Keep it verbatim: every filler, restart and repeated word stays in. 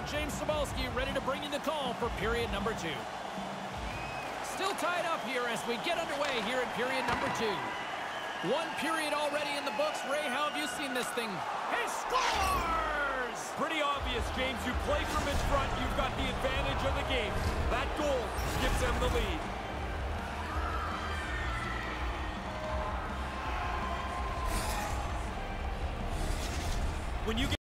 James Cybulski ready to bring you the call for period number two. Still tied up here as we get underway here in period number two. One period already in the books. Ray, how have you seen this thing? He scores! Pretty obvious, James. You play from in front, you've got the advantage of the game. That goal gives them the lead. When you get